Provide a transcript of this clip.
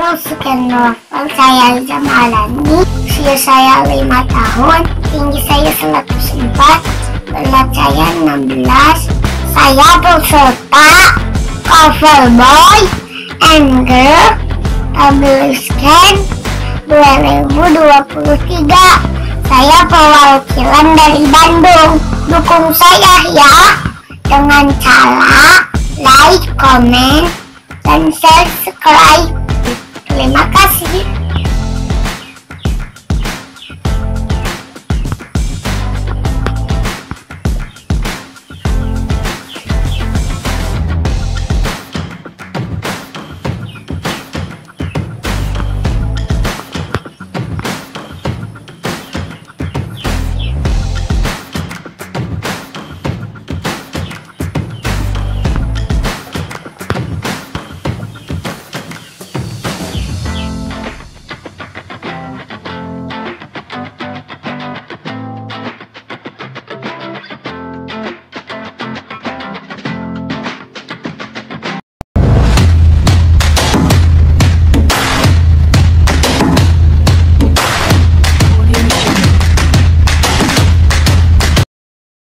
Halo Skenlover, saya Liza Maharani. Usia saya 5 tahun, tinggi saya 104, berat saya 16. Saya peserta Cover Boy and Girl Published 2023. Saya perwakilan dari Bandung. Dukung saya ya dengan cara like, comment, dan subscribe. Terima kasih.